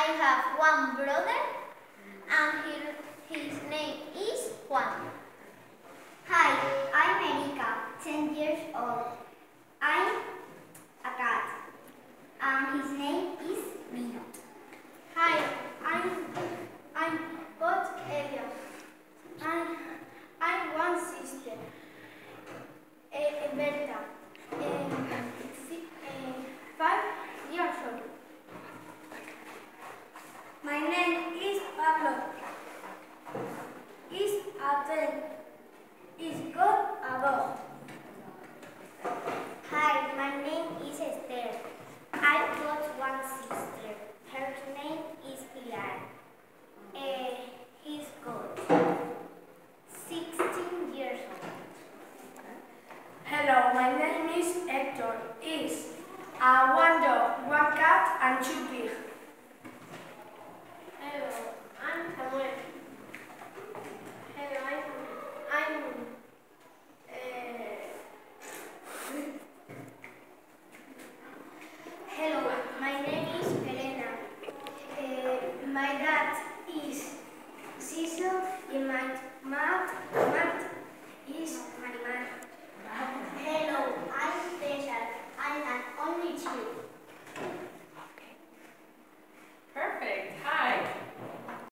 I have one brother and his name is Juan. Hi, I'm Erika, 10 years old. I'm a cat, and his name is Mino. Hi, I'm got Elia. I'm one sister, Berta, 5 years old. My name is Pablo. Is a 10. Is got a dog. Hi, my name is Esther. I've got one sister. Her name is Pilar. He's got 16 years old. Hello, my name is Hector. Is a one dog, one cat, and 2 pigs. Hello, I'm Samuel. Hello, Hello, my name is Elena. My dad